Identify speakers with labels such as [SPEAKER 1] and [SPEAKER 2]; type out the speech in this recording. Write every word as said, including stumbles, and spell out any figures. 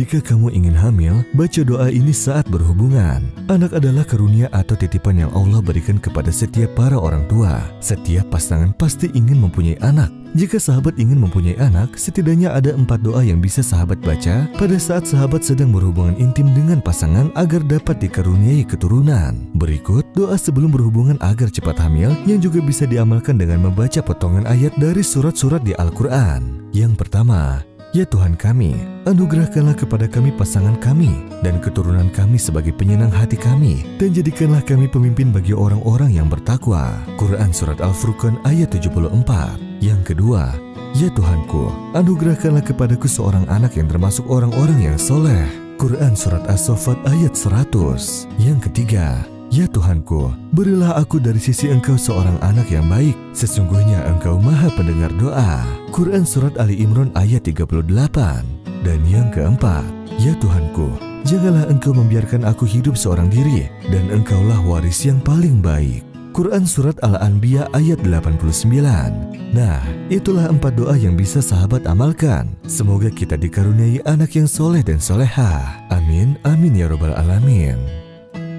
[SPEAKER 1] Jika kamu ingin hamil, baca doa ini saat berhubungan. Anak adalah karunia atau titipan yang Allah berikan kepada setiap para orang tua. Setiap pasangan pasti ingin mempunyai anak. Jika sahabat ingin mempunyai anak, setidaknya ada empat doa yang bisa sahabat baca pada saat sahabat sedang berhubungan intim dengan pasangan agar dapat dikaruniai keturunan. Berikut doa sebelum berhubungan agar cepat hamil yang juga bisa diamalkan dengan membaca potongan ayat dari surat-surat di Al-Quran. Yang pertama, ya Tuhan kami, anugerahkanlah kepada kami pasangan kami dan keturunan kami sebagai penyenang hati kami, dan jadikanlah kami pemimpin bagi orang-orang yang bertakwa. Quran Surat Al-Furqan ayat tujuh puluh empat. Yang kedua, ya Tuhanku, anugerahkanlah kepadaku seorang anak yang termasuk orang-orang yang soleh. Quran Surat As-Saffat ayat seratus. Yang ketiga, ya Tuhanku, berilah aku dari sisi Engkau seorang anak yang baik. Sesungguhnya Engkau Maha Pendengar doa. Quran Surat Ali Imran ayat tiga puluh delapan. Dan yang keempat, ya Tuhanku, janganlah Engkau membiarkan aku hidup seorang diri, dan Engkaulah waris yang paling baik. Quran Surat Al-Anbiya ayat delapan puluh sembilan. Nah, itulah empat doa yang bisa sahabat amalkan. Semoga kita dikaruniai anak yang soleh dan solehah. Amin, amin ya robbal alamin.